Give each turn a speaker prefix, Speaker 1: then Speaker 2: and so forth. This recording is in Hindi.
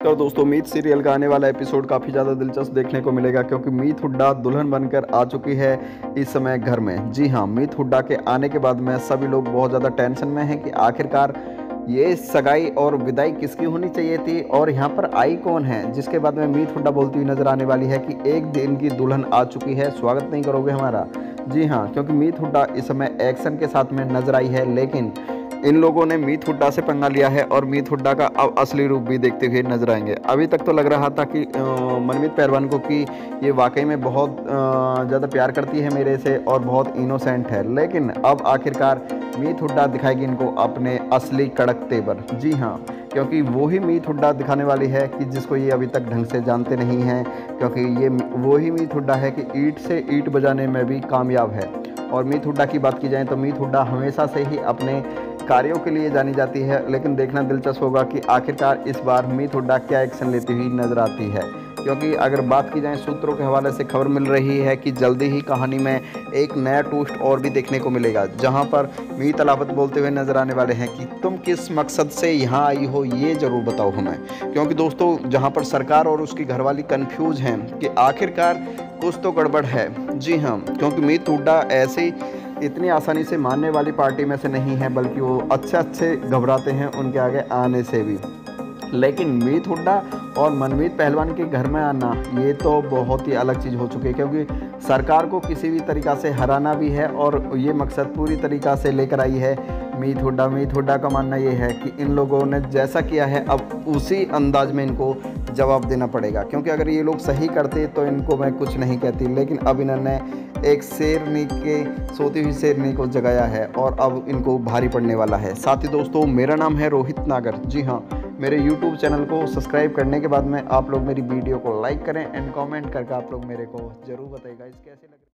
Speaker 1: तो दोस्तों मीत सीरियल का आने वाला एपिसोड काफ़ी ज़्यादा दिलचस्प देखने को मिलेगा क्योंकि मीत हुड्डा दुल्हन बनकर आ चुकी है इस समय घर में। जी हाँ, मीत हुड्डा के आने के बाद में सभी लोग बहुत ज़्यादा टेंशन में हैं कि आखिरकार ये सगाई और विदाई किसकी होनी चाहिए थी और यहाँ पर आई कौन है। जिसके बाद में मीत हुड्डा बोलती हुई नजर आने वाली है कि एक दिन की दुल्हन आ चुकी है, स्वागत नहीं करोगे हमारा। जी हाँ, क्योंकि मीत हुड्डा इस समय एक्शन के साथ में नजर आई है, लेकिन इन लोगों ने मीत हुड्डा से पंगा लिया है और मीत हुड्डा का अब असली रूप भी देखते हुए नजर आएंगे। अभी तक तो लग रहा था कि मनमीत पहलवान को कि ये वाकई में बहुत ज़्यादा प्यार करती है मेरे से और बहुत इनोसेंट है, लेकिन अब आखिरकार मीत हुड्डा दिखाएगी इनको अपने असली कड़क तेवर। जी हाँ, क्योंकि वही मीत हुड्डा दिखाने वाली है कि जिसको ये अभी तक ढंग से जानते नहीं हैं, क्योंकि ये वही मीत हुड्डा है कि ईंट से ईंट बजाने में भी कामयाब है। और मीत हुड्डा की बात की जाए तो मीत हुड्डा हमेशा से ही अपने कार्यों के लिए जानी जाती है, लेकिन देखना दिलचस्प होगा कि आखिरकार इस बार मीत हुड्डा क्या एक्शन लेती हुई नजर आती है। क्योंकि अगर बात की जाए सूत्रों के हवाले से खबर मिल रही है कि जल्दी ही कहानी में एक नया ट्विस्ट और भी देखने को मिलेगा, जहां पर मीत अलावत बोलते हुए नजर आने वाले हैं कि तुम किस मकसद से यहाँ आई हो ये ज़रूर बताओ हमें। क्योंकि दोस्तों जहाँ पर सरकार और उसकी घरवाली कन्फ्यूज हैं कि आखिरकार कुछ तो गड़बड़ है। जी हाँ, क्योंकि मीत हुड्डा ऐसे इतनी आसानी से मानने वाली पार्टी में से नहीं है, बल्कि वो अच्छे घबराते हैं उनके आगे आने से भी। लेकिन मीत हुड्डा और मनमीत पहलवान के घर में आना ये तो बहुत ही अलग चीज़ हो चुकी है, क्योंकि सरकार को किसी भी तरीक़ा से हराना भी है और ये मकसद पूरी तरीक़ा से लेकर आई है मीत हुड्डा। मीत हुड्डा का मानना ये है कि इन लोगों ने जैसा किया है अब उसी अंदाज में इनको जवाब देना पड़ेगा, क्योंकि अगर ये लोग सही करते तो इनको मैं कुछ नहीं कहती, लेकिन अब इन्होंने एक शेरनी के सोती हुई शेरनी को जगाया है और अब इनको भारी पड़ने वाला है। साथ ही दोस्तों मेरा नाम है रोहित नागर। जी हाँ, मेरे YouTube चैनल को सब्सक्राइब करने के बाद में आप लोग मेरी वीडियो को लाइक करें एंड कमेंट करके आप लोग मेरे को ज़रूर बताइएगा इसके कैसे लगे।